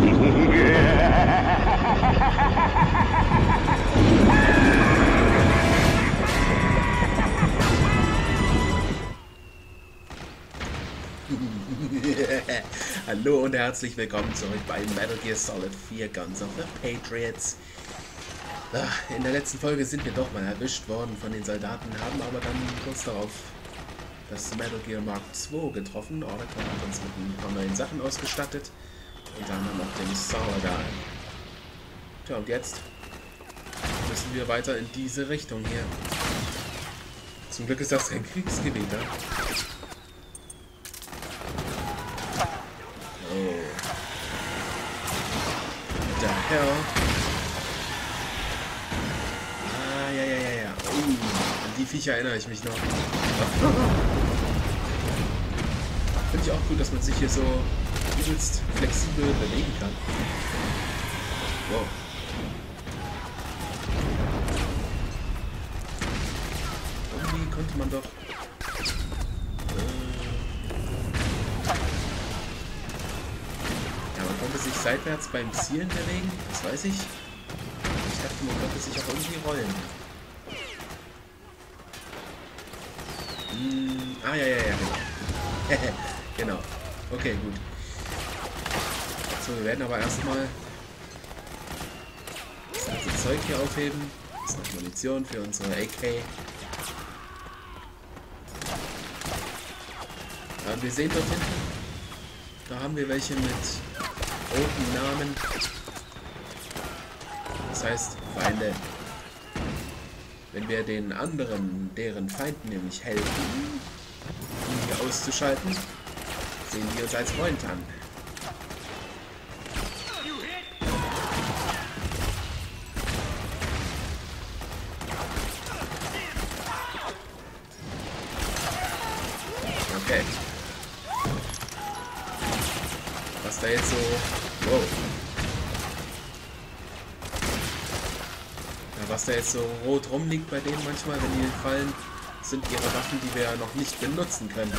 Hallo und herzlich willkommen zurück bei Metal Gear Solid 4 Guns of the Patriots. In der letzten Folge sind wir doch mal erwischt worden von den Soldaten, haben aber dann kurz darauf das Metal Gear Mark II getroffen. Oracle hat uns mit ein paar neuen Sachen ausgestattet, unter anderem auch den Sauerdahl. Tja, und jetzt müssen wir weiter in diese Richtung hier. Zum Glück ist das kein Kriegsgebiet, ja? Oh. Der Herr. Ah, ja. An die Viecher erinnere ich mich noch. Finde ich auch gut, dass man sich hier so übelst flexibel bewegen kann. Wow. Irgendwie konnte man doch... Man konnte sich seitwärts beim Zielen bewegen, das weiß ich. Ich dachte, man konnte sich auch irgendwie rollen. Ja. Genau. Okay, gut. So, wir werden aber erstmal das ganze Zeug hier aufheben. Das ist noch Munition für unsere AK. Wir sehen dort hinten, da haben wir welche mit roten Namen. Das heißt Feinde. Wenn wir den anderen, deren Feinden nämlich helfen, die auszuschalten, sehen die uns als Freund an. Okay. Was da jetzt so... Wow. Ja, was da jetzt so rot rumliegt bei denen manchmal, wenn die fallen, sind ihre Waffen, die wir noch nicht benutzen können.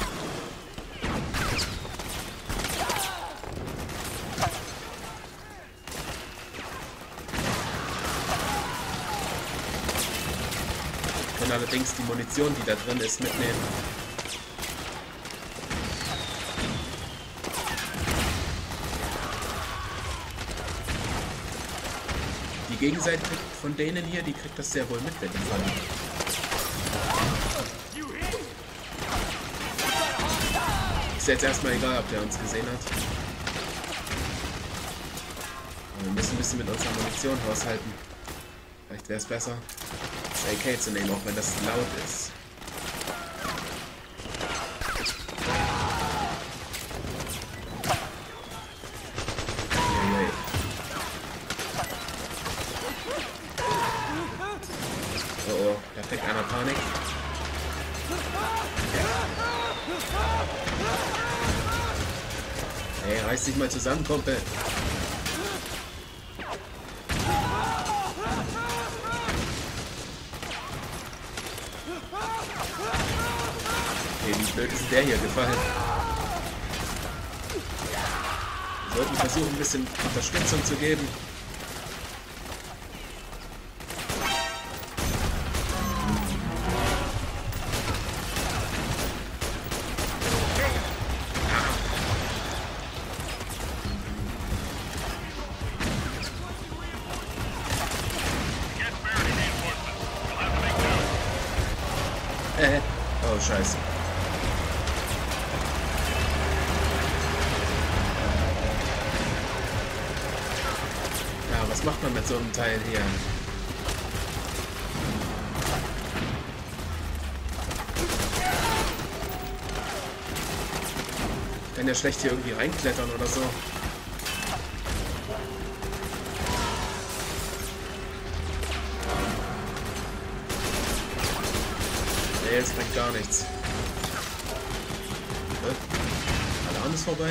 Wir können allerdings die Munition, die da drin ist, mitnehmen. Die Gegenseite von denen hier, die kriegt das sehr wohl mit, wenn die fallen. Ist jetzt erstmal egal, ob der uns gesehen hat. Aber wir müssen ein bisschen mit unserer Munition haushalten. Vielleicht wäre es besser, das AK zu nehmen, auch wenn das laut ist. Oh, da kriegt einer Panik. Hey, reiß dich mal zusammen, Kumpel. Okay, wie blöd ist der hier gefallen? Wir sollten versuchen, ein bisschen Unterstützung zu geben. Oh, scheiße. Ja, was macht man mit so einem Teil hier? Ich kann ja schlecht hier irgendwie reinklettern oder so. Nee, jetzt bringt gar nichts. Alarm ist vorbei.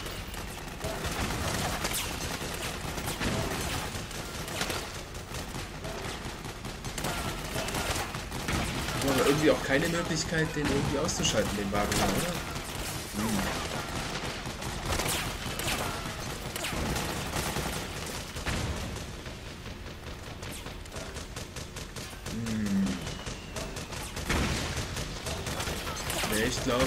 Aber irgendwie auch keine Möglichkeit, den irgendwie auszuschalten, den Wagen, oder? Ich glaube...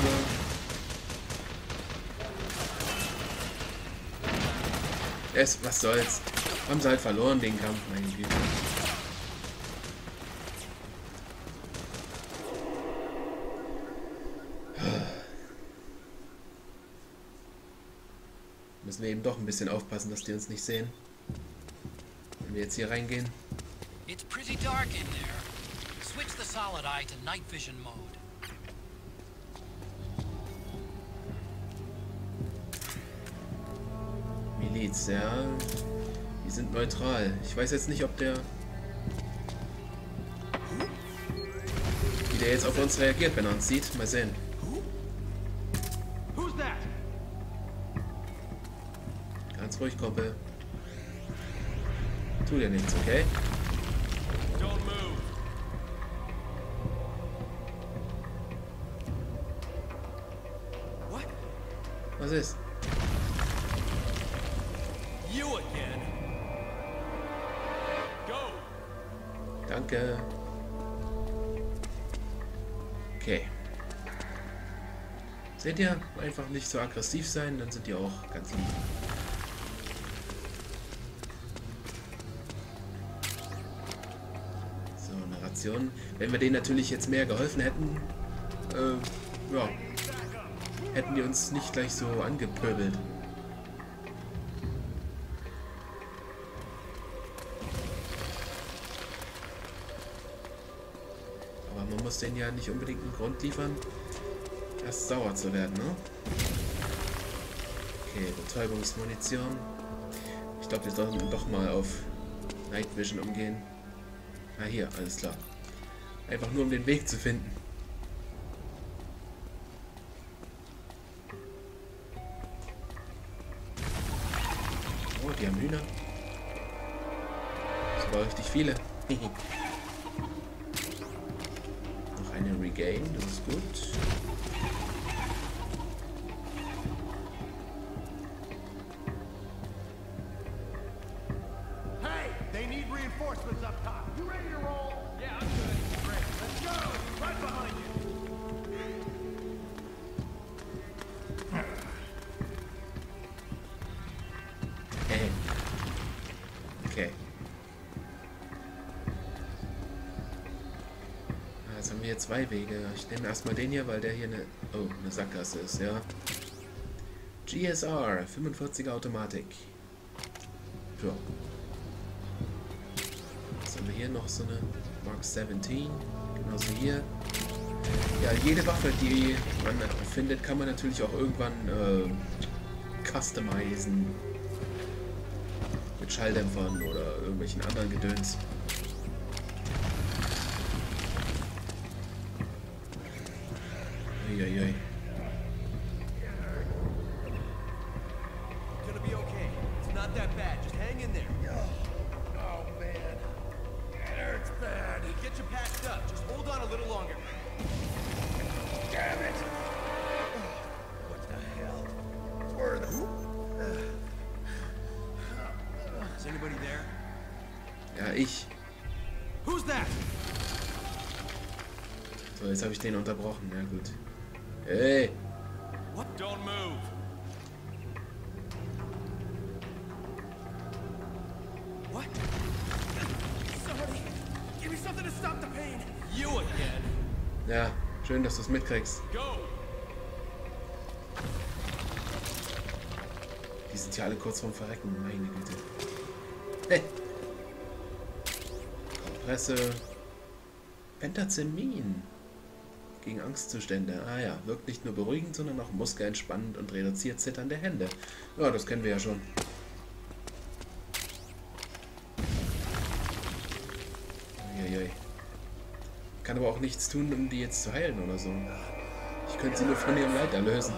was soll's. Haben sie halt verloren, den Kampf, meine Güte. Müssen wir eben doch ein bisschen aufpassen, dass die uns nicht sehen. Wenn wir jetzt hier reingehen. It's pretty dark in there. Switch the solid eye to night vision mode. Miliz, ja. Die sind neutral. Ich weiß jetzt nicht, ob der... Wie der jetzt auf uns reagiert, wenn er uns sieht. Mal sehen. Ganz ruhig, Kumpel. Tu dir nichts, okay? Was ist? Danke. Okay. Seht ihr? Einfach nicht so aggressiv sein, dann sind die auch ganz lieb. So, eine Ration. Wenn wir denen natürlich jetzt mehr geholfen hätten, ja, hätten die uns nicht gleich so angepöbelt. Man muss denen ja nicht unbedingt einen Grund liefern, erst sauer zu werden, ne? Okay, Betäubungsmunition. Ich glaube, wir sollten doch mal auf Night Vision umgehen. Ah, hier, alles klar. Einfach nur, um den Weg zu finden. Oh, die haben Hühner. Das war richtig viele. Eine Regain, das ist gut. Hey, they need reinforcements up top. You ready to roll? Yeah, I'm good. Great. Let's go. Right behind you. Okay. Jetzt haben wir hier zwei Wege. Ich nehme erstmal den hier, weil der hier eine Sackgasse ist, ja. GSR, 45er Automatik. Ja. Was haben wir hier noch? So eine Mark 17. Genauso hier. Ja, jede Waffe, die man findet, kann man natürlich auch irgendwann customizen. Mit Schalldämpfern oder irgendwelchen anderen Gedöns. Uiuiui. Gonna be okay. It's not that bad. Just hang in there. Oh man, it hurts bad. We'll get you patched up. Just hold on a little longer. Damn it! What the hell? Where the? Is anybody there? Ja, ich. Who's that? So, jetzt habe ich den unterbrochen. Ja, gut. Hey! What? Don't move. What? Somebody, give me something to stop the pain. You again? Ja, schön, dass du es mitkriegst. Go. Die sind ja alle kurz vorm Verrecken, meine Güte. Hey! Kompresse. Pentazemin. Gegen Angstzustände. Ah ja, wirkt nicht nur beruhigend, sondern auch muskelentspannend und reduziert zitternde Hände. Ja, das kennen wir ja schon. Uiuiui. Kann aber auch nichts tun, um die jetzt zu heilen oder so. Ich könnte sie nur von ihrem Leid erlösen.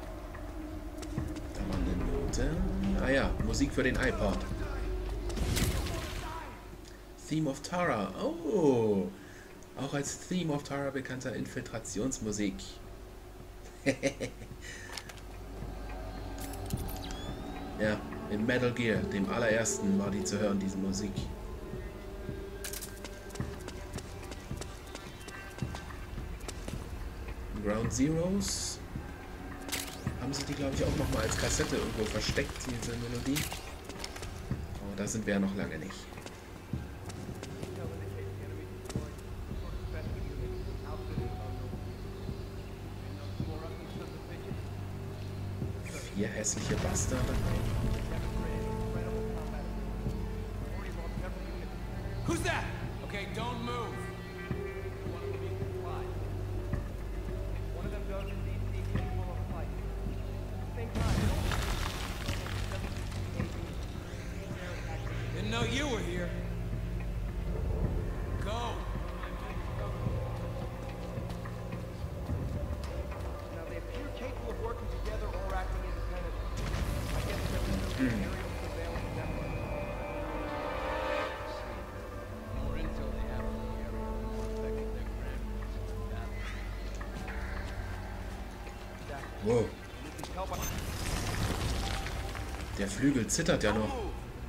Da war eine Note. Ah ja, Musik für den iPod. Theme of Tara. Oh! Auch als Theme of Tara bekannter Infiltrationsmusik. Ja, in Metal Gear, dem allerersten, war die zu hören, diese Musik. Ground Zeroes. Haben sie die, glaube ich, auch nochmal als Kassette irgendwo versteckt, diese Melodie. Oh, da sind wir ja noch lange nicht. Vier hässliche Bastarde. Who's that? Okay, don't move. One of them does indeed seem capable of flight. At the same time, didn't know you were here. Go. Now they appear capable of working together or acting independently. I guess there was some aerial surveillance network. More intel they have in the area, affecting their grandparents. Wow. Der Flügel zittert ja noch.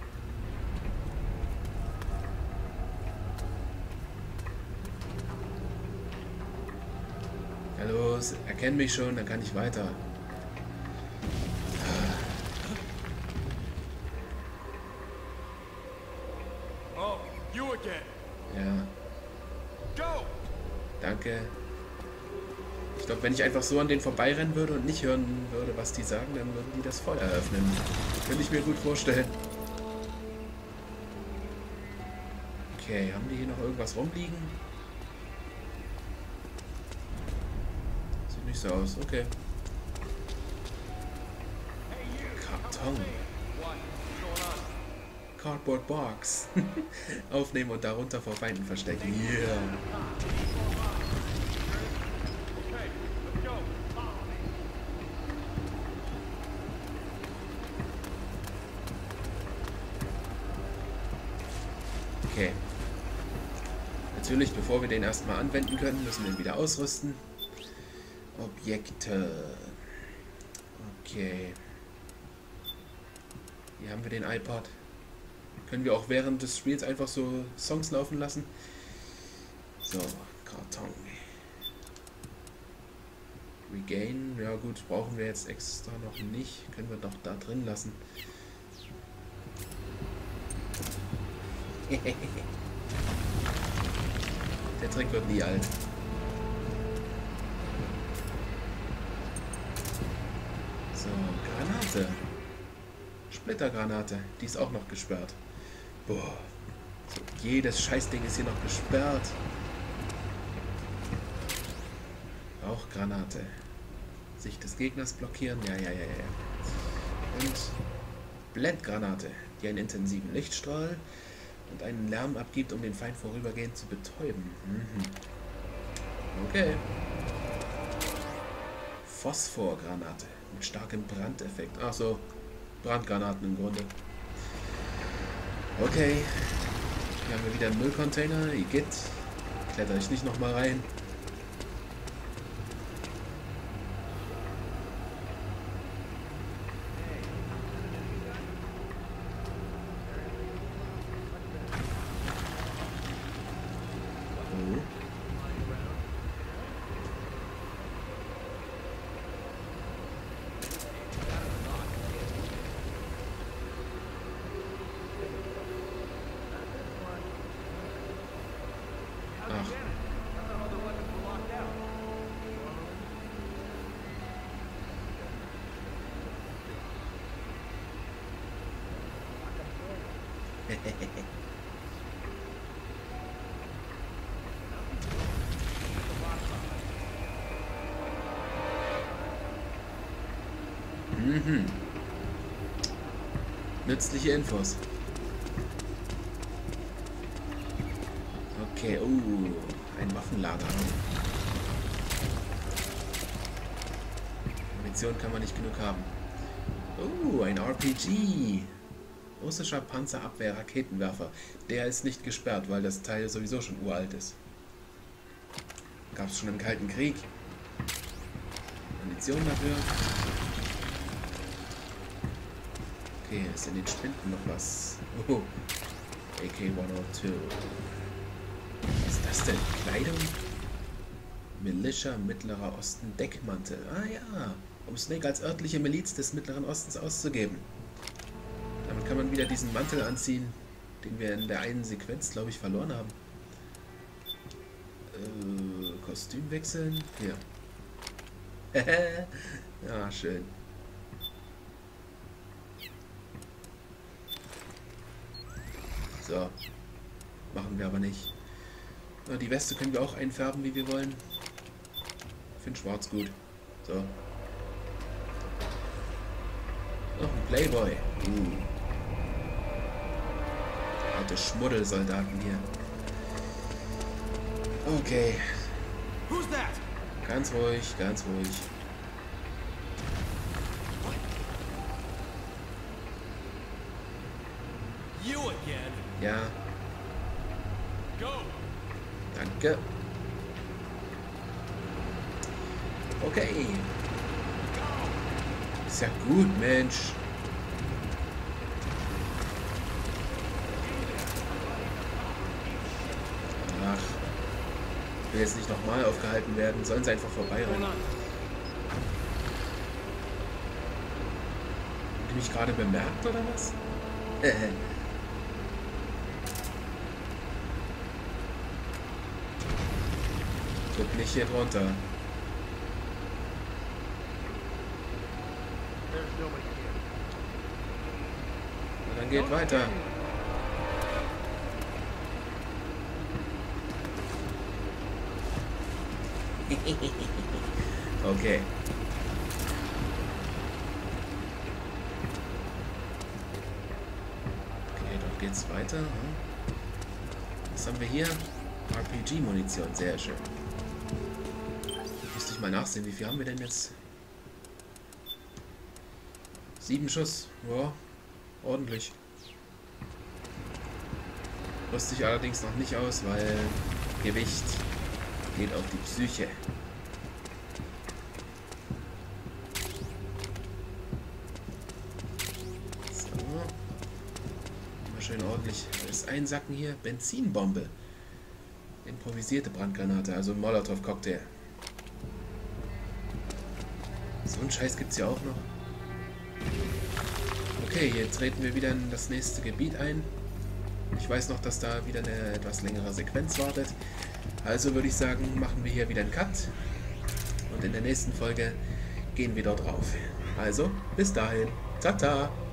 Ja los, erkenn mich schon, dann kann ich weiter. Oh, you again. Ja, Go. danke. Ich glaube, wenn ich einfach so an denen vorbeirennen würde und nicht hören würde, was die sagen, dann würden die das Feuer eröffnen. Könnte ich mir gut vorstellen. Okay, haben die hier noch irgendwas rumliegen? Sieht nicht so aus, okay. Karton. Cardboard Box. Aufnehmen und darunter vor Feinden verstecken. Yeah. Okay. Natürlich, bevor wir den erstmal anwenden können, müssen wir ihn wieder ausrüsten. Objekte. Okay. Hier haben wir den iPod. Können wir auch während des Spiels einfach so Songs laufen lassen. So, Karton. Regain. Ja gut, brauchen wir jetzt extra noch nicht. Können wir doch da drin lassen. Der Trick wird nie alt. So, Granate. Splittergranate. Die ist auch noch gesperrt. Boah. So, jedes Scheißding ist hier noch gesperrt. Auch Granate. Sicht des Gegners blockieren. Ja. Und Blendgranate, die einen intensiven Lichtstrahl und einen Lärm abgibt, um den Feind vorübergehend zu betäuben. Okay. Phosphorgranate mit starkem Brandeffekt. Ach so, Brandgranaten im Grunde. Okay. Hier haben wir wieder einen Müllcontainer. Igitt. Kletter ich nicht nochmal rein. Nützliche Infos. Okay, ein Waffenlager. Munition kann man nicht genug haben. Ein RPG. Russischer Panzerabwehr-Raketenwerfer. Der ist nicht gesperrt, weil das Teil sowieso schon uralt ist. Gab es schon im Kalten Krieg. Munition dafür. Okay, ist in den Spinden noch was. Oh, AK-102. Was ist das denn? Kleidung? Militia Mittlerer Osten Deckmantel. Ah ja, um Snake als örtliche Miliz des Mittleren Ostens auszugeben. Damit kann man wieder diesen Mantel anziehen, den wir in der einen Sequenz, glaube ich, verloren haben. Kostüm wechseln. Hier. Ja, schön. So. Machen wir aber nicht. Die Weste können wir auch einfärben, wie wir wollen. Ich finde schwarz gut. So. Noch ein Playboy. Alte Schmuddelsoldaten hier. Okay. Who's that? Ganz ruhig, ganz ruhig. You again? Ja, Go. danke. Okay. Ist ja gut, Mensch. Ach. Ich will jetzt nicht nochmal aufgehalten werden. Sollen sie einfach vorbeirennen. Haben die mich gerade bemerkt, oder was? Guck nicht hier drunter. Und dann geht weiter. Okay. Okay, dort geht's weiter. Was haben wir hier? RPG-Munition, sehr schön. Müsste ich mal nachsehen, wie viel haben wir denn jetzt? 7 Schuss. Ja, ordentlich. Rüste ich allerdings noch nicht aus, weil Gewicht geht auf die Psyche. So. Mal schön ordentlich alles einsacken hier. Benzinbombe. Improvisierte Brandgranate, also Molotow-Cocktail. So einen Scheiß gibt es ja auch noch. Okay, jetzt treten wir wieder in das nächste Gebiet ein. Ich weiß noch, dass da wieder eine etwas längere Sequenz wartet. Also würde ich sagen, machen wir hier wieder einen Cut. Und in der nächsten Folge gehen wir dort drauf. Also, bis dahin. Tata!